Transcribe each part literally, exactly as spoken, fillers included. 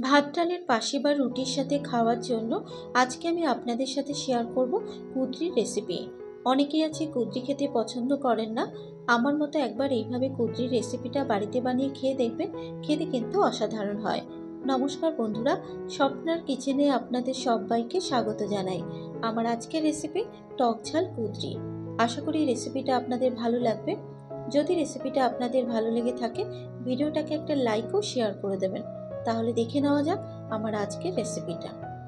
ভাত ডালের পাশে বা রুটির সাথে খাওয়ার জন্য আজকে আমি আপনাদের সাথে শেয়ার করব কুঁদরির রেসিপি। অনেকেই আছে কুঁদরি খেতে পছন্দ করেন না। আমার মতো একবার এইভাবে কুঁদরির রেসিপিটা বাড়িতে বানিয়ে খেয়ে দেখবেন, খেতে কিন্তু অসাধারণ হয়। নমস্কার বন্ধুরা, স্বপ্নার কিচেনে আপনাদের সবাইকে স্বাগত জানাই। আমার আজকের রেসিপি টক ঝাল কুঁদরি। আশা করি রেসিপিটা আপনাদের ভালো লাগবে। যদি রেসিপিটা আপনাদের ভালো লেগে থাকে, ভিডিওটাকে একটা লাইক ও শেয়ার করে দেবেন। তাহলে দেখে নেওয়া যাক আমার আজকের রেসিপিটা।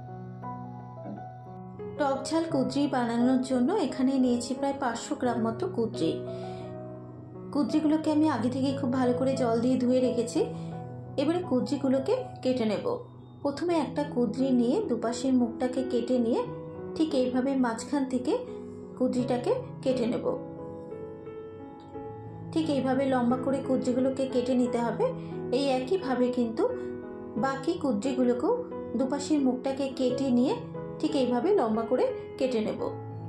টক ঝাল কুঁদরি বানানোর জন্য এখানে নিয়েছি প্রায় পাঁচশো গ্রাম মতো কুঁদরি। কুঁদরিগুলোকে আমি আগে থেকে খুব ভালো করে জল দিয়ে ধুয়ে রেখেছি। এবারে কুঁদরিগুলোকে কেটে নেব। প্রথমে একটা কুঁদরি নিয়ে দুপাশের মুখটাকে কেটে নিয়ে ঠিক এইভাবে মাঝখান থেকে কুঁদরিটাকে কেটে নেব। ঠিক এইভাবে লম্বা করে কুঁদরিগুলোকে কেটে নিতে হবে। এই একইভাবে কিন্তু বাকি কুঁদরিগুলোকেও দুপাশের মুখটাকে কেটে নিয়ে ঠিক এইভাবে লম্বা করে কেটে নেব।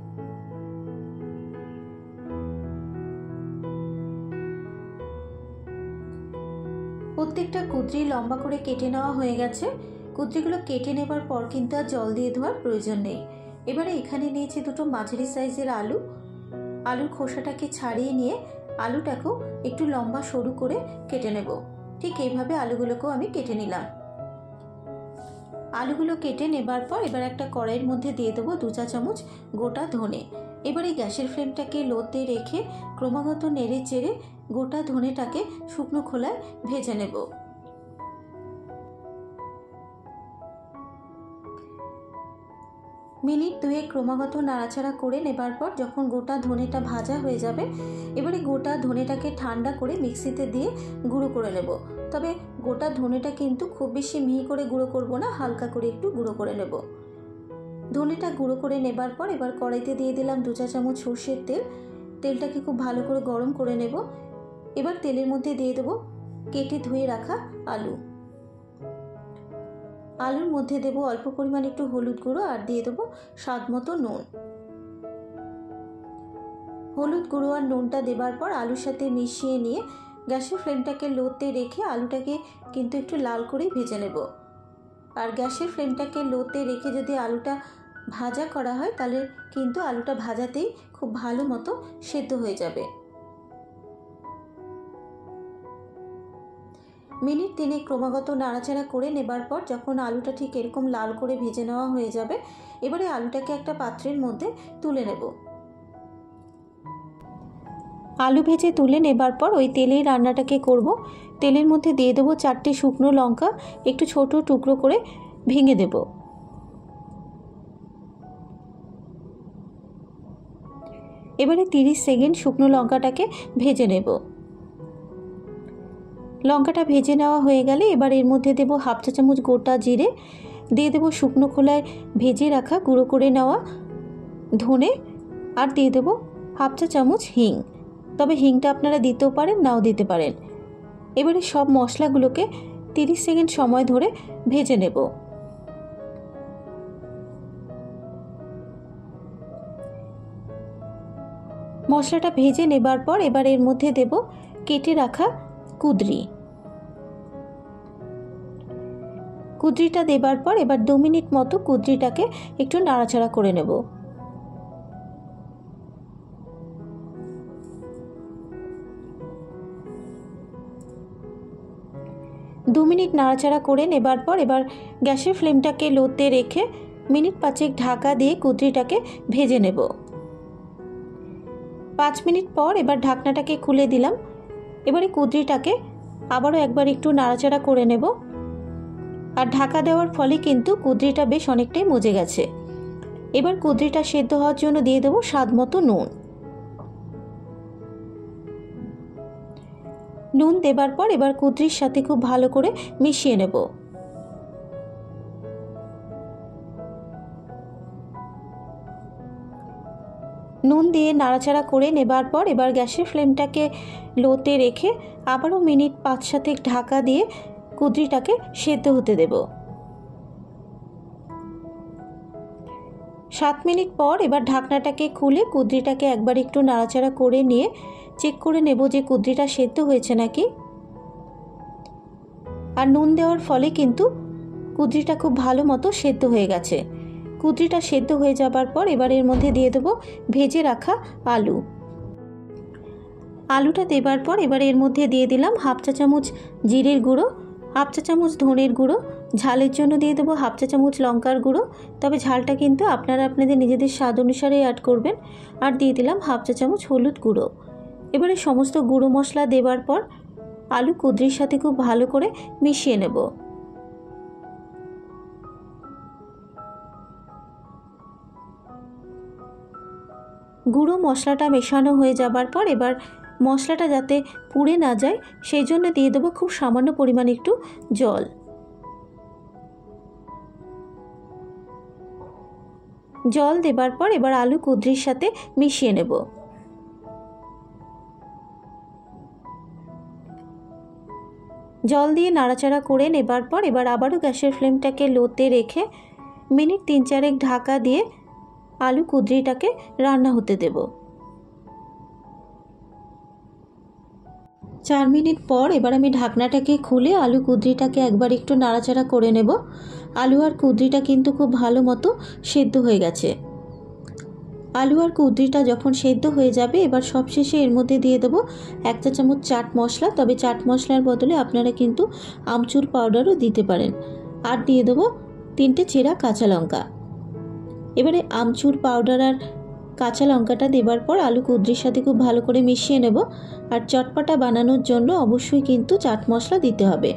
প্রত্যেকটা কুঁদরি লম্বা করে কেটে নেওয়া হয়ে গেছে। কুঁদরিগুলো কেটে নেবার পর কিন্তু আর জল দিয়ে ধোয়ার প্রয়োজন নেই। এবারে এখানে নিয়েছি দুটো মাঝারি সাইজের আলু। আলুর খোসাটাকে ছাড়িয়ে নিয়ে আলুটাকেও একটু লম্বা সরু করে কেটে নেব। ঠিক এইভাবে আলুগুলোকেও আমি কেটে নিলাম। আলুগুলো কেটে নেবার পর এবার একটা কড়াইয়ের মধ্যে দিয়ে দেবো দু চা চামচ গোটা ধনে। এবার এই গ্যাসের ফ্লেমটাকে লোতে রেখে ক্রমাগত নেড়ে চেড়ে গোটা ধনেটাকে শুকনো খোলায় ভেজে নেব। মিনিট দুয়ে ক্রমাগত নাড়াচাড়া করে নেবার পর যখন গোটা ধনেটা ভাজা হয়ে যাবে, এবারে গোটা ধনেটাকে ঠান্ডা করে মিক্সিতে দিয়ে গুঁড়ো করে নেব। তবে গোটা ধনেটা কিন্তু খুব বেশি মিহি করে গুঁড়ো করব না, হালকা করে একটু গুঁড়ো করে নেব। ধনেটা গুঁড়ো করে নেবার পর এবার কড়াইতে দিয়ে দিলাম দু চা চামচ সর্ষের তেল। তেলটাকে খুব ভালো করে গরম করে নেব। এবার তেলের মধ্যে দিয়ে দেবো কেটে ধুয়ে রাখা আলু। আলুর মধ্যে দেবো অল্প পরিমাণ একটু হলুদ গুঁড়ো আর দিয়ে দেবো স্বাদ মতো নুন। হলুদ গুঁড়ো আর নুনটা দেবার পর আলুর সাথে মিশিয়ে নিয়ে গ্যাসের ফ্লেমটাকে লোতে রেখে আলুটাকে কিন্তু একটু লাল করেই ভেজে নেব। আর গ্যাসের ফ্লেমটাকে লোতে রেখে যদি আলুটা ভাজা করা হয় তাহলে কিন্তু আলুটা ভাজাতেই খুব ভালো মতো সেদ্ধ হয়ে যাবে। মিনিট তিনে ক্রমাগত নাড়াচাড়া করে নেবার পর যখন আলুটা ঠিক এরকম লাল করে ভেজে নেওয়া হয়ে যাবে, এবারে আলুটাকে একটা পাত্রের মধ্যে তুলে নেব। আলু ভেজে তুলে নেবার পর ওই তেলেই রান্নাটাকে করব। তেলের মধ্যে দিয়ে দেবো চারটে শুকনো লঙ্কা একটু ছোট টুকরো করে ভেঙে দেব। এবারে তিরিশ সেকেন্ড শুকনো লঙ্কাটাকে ভেজে নেব। লঙ্কাটা ভেজে নেওয়া হয়ে গেলে এবার এর মধ্যে দেবো হাফ চা চামচ গোটা জিরে, দিয়ে দেবো শুকনো খোলায় ভেজে রাখা গুঁড়ো করে নেওয়া ধনে, আর দিয়ে দেবো হাফ চা চামচ হিং। তবে হিংটা আপনারা দিতেও পারেন, নাও দিতে পারেন। এবারে সব মশলাগুলোকে তিরিশ সেকেন্ড সময় ধরে ভেজে নেব। মশলাটা ভেজে নেবার পর এবার এর মধ্যে দেব কেটে রাখা কুঁদরি। কুঁদরিটা দেবার পর এবার দু মিনিট মতো কুঁদরিটাকে একটু নাড়াচাড়া করে নেব। দু মিনিট নাড়াচাড়া করে নেবার পর এবার গ্যাসের ফ্লেমটাকে লোতে রেখে মিনিট পাঁচেক ঢাকা দিয়ে কুঁদরিটাকে ভেজে নেব। পাঁচ মিনিট পর এবার ঢাকনাটাকে খুলে দিলাম। এবারে কুঁদরিটাকে আবারও একবার একটু নাড়াচাড়া করে নেব। আর ঢাকা দেওয়ার ফলে কিন্তু কুঁদরিটা বেশ অনেকটাই মজে গেছে। এবার কুঁদরিটা সেদ্ধ হওয়ার জন্য দিয়ে দেবো স্বাদ মতো নুন। নুন দেবার পর এবার কুঁদরির সাথে খুব ভালো করে মিশিয়ে নেব। নুন দিয়ে নাড়াচাড়া করে নেবার পর এবার গ্যাসের ফ্লেমটাকে লোতে রেখে আবারও মিনিট পাঁচ সাতেক ঢাকা দিয়ে কুঁদরিটাকে সেদ্ধ হতে দেব। সাত মিনিট পর এবার ঢাকনাটাকে খুলে কুঁদরিটাকে একবার একটু নাড়াচাড়া করে নিয়ে চেক করে নেব যে কুঁদরিটা সেদ্ধ হয়েছে নাকি। আর নুন দেওয়ার ফলে কিন্তু কুঁদরিটা খুব ভালো মতো সেদ্ধ হয়ে গেছে। কুঁদরিটা সেদ্ধ হয়ে যাবার পর এবার এর মধ্যে দিয়ে দেবো ভেজে রাখা আলু। আলুটা দেবার পর এবার এর মধ্যে দিয়ে দিলাম হাফ চা চামচ জিরের গুঁড়ো, হাফ চা চামচ ধনের গুঁড়ো, ঝালের জন্য দিয়ে দেবো হাফ চা চামচ লঙ্কার গুঁড়ো, তবে ঝালটা কিন্তু আপনারা আপনাদের নিজেদের স্বাদ অনুসারে অ্যাড করবেন। আর দিয়ে দিলাম হাফ চা চামচ হলুদ গুঁড়ো। এবারে সমস্ত গুঁড়ো মশলা দেবার পর আলু কুঁদরির সাথে খুব ভালো করে মিশিয়ে নেব। গুঁড়ো মশলাটা মেশানো হয়ে যাবার পর এবার মশলাটা যাতে পুড়ে না যায় সেই জন্য দিয়ে দেবো খুব সামান্য পরিমাণে একটু জল। জল দেবার পর এবার আলু কুঁদরির সাথে মিশিয়ে নেব। জল দিয়ে নাড়াচাড়া করে নেবার পর এবার আবারও গ্যাসের ফ্লেমটাকে লোতে রেখে মিনিট তিন চারেক ঢাকা দিয়ে আলু কুঁদরিটাকে রান্না হতে দেব। চার মিনিট পর এবার আমি ঢাকনাটাকে খুলে আলু কুঁদরিটাকে একবার একটু নাড়াচাড়া করে নেব। আলু আর কুঁদরিটা কিন্তু খুব ভালো মতো সেদ্ধ হয়ে গেছে। আলু আর কুঁদরিটা যখন সেদ্ধ হয়ে যাবে এবার সবশেষে এর মধ্যে দিয়ে দেবো এক চা চামচ চাট মশলা, তবে চাট মশলার বদলে আপনারা কিন্তু আমচুর পাউডারও দিতে পারেন। আর দিয়ে দেবো তিনটে চেরা কাঁচা লঙ্কা। এবারে আমচুর পাউডার আর কাঁচা লঙ্কাটা দেবার পর আলু কুঁদরির সাথে খুব ভালো করে মিশিয়ে নেব। আর চটপটা বানানোর জন্য অবশ্যই কিন্তু চাট মশলা দিতে হবে।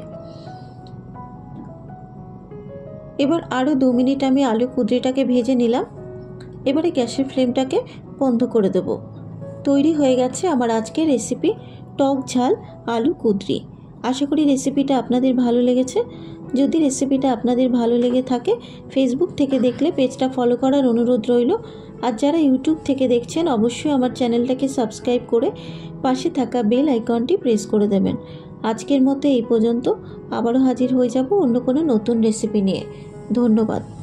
এবার আরও দু মিনিট আমি আলু কুঁদরিটাকে ভেজে নিলাম। এবারে গ্যাসের ফ্লেমটাকে বন্ধ করে দেব। তৈরি হয়ে গেছে আমার আজকের রেসিপি টক ঝাল আলু কুঁদরি। আশা করি রেসিপিটা আপনাদের ভালো লেগেছে। যদি রেসিপিটা আপনাদের ভালো লেগে থাকে ফেসবুক থেকে দেখলে পেজটা ফলো করার অনুরোধ রইল। আর যারা ইউটিউব থেকে দেখছেন অবশ্যই আমার চ্যানেলটাকে সাবস্ক্রাইব করে পাশে থাকা বেল আইকনটি প্রেস করে দেবেন। আজকের মতো এই পর্যন্ত, আবারও হাজির হয়ে যাব অন্য কোনো নতুন রেসিপি নিয়ে। ধন্যবাদ।